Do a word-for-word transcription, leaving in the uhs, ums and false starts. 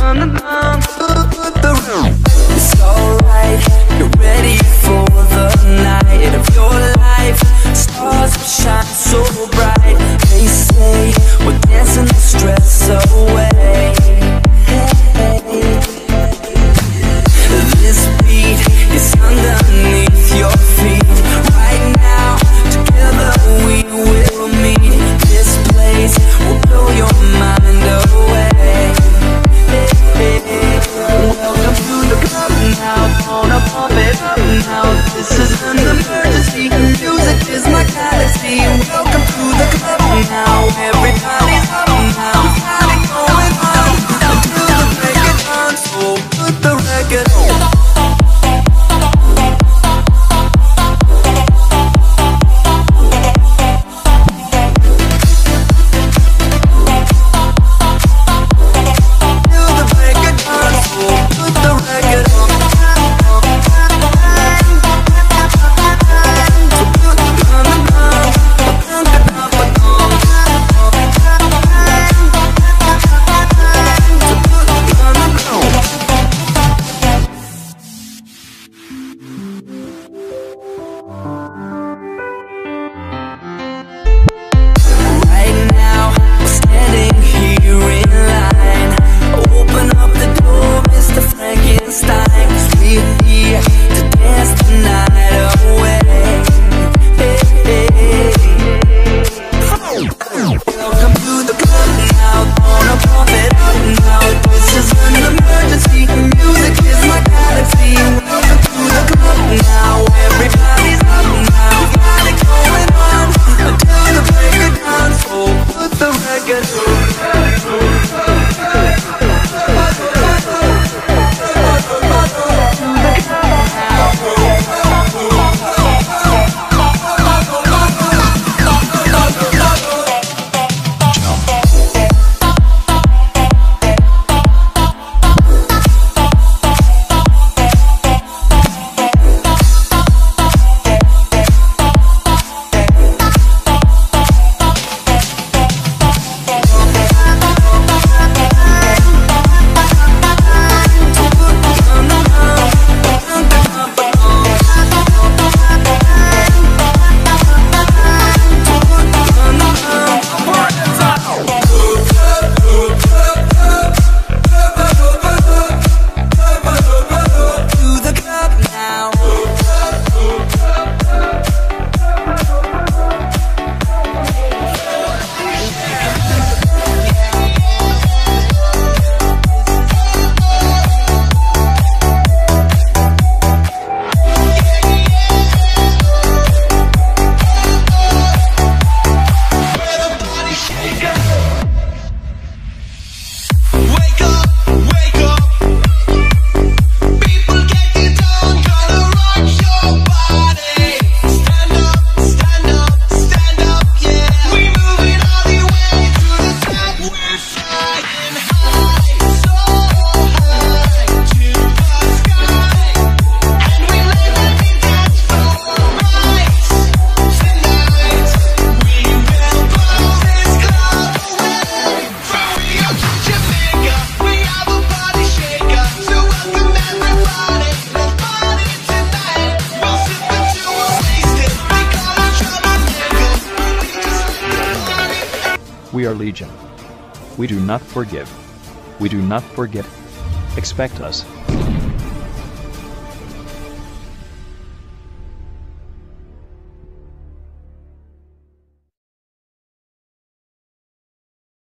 It's alright, you're ready for the night of your life. Stars will shine so bright. They say we're dancing the stress away. This beat is underneath your feet. Right now, together we will meet. This place will blow your mind away. Welcome to the club now, wanna pump it up now. This is an emergency, music is my galaxy. Welcome to the club now, everybody's up now. Party going on until the break of dawn. So put the record on. We are Legion. We do not forgive. We do not forget. Expect us.